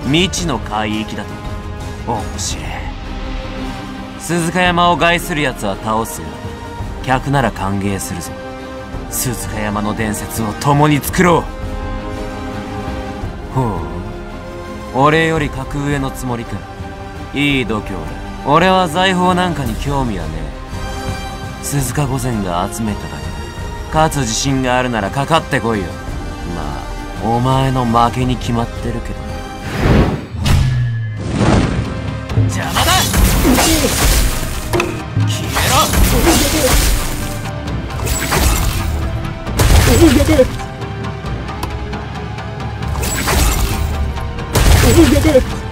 未知の海域だと。面白い。鈴鹿山を害する奴は倒すよ。客なら歓迎するぞ。鈴鹿山の伝説を共に作ろう。ほう、俺より格上のつもりか。いい度胸だ。俺は財宝なんかに興味はねえ。鈴鹿御前が集めただけだ。勝つ自信があるならかかってこいよ。まあお前の負けに決まってるけどね。邪魔だ。消えろ。 やべえ。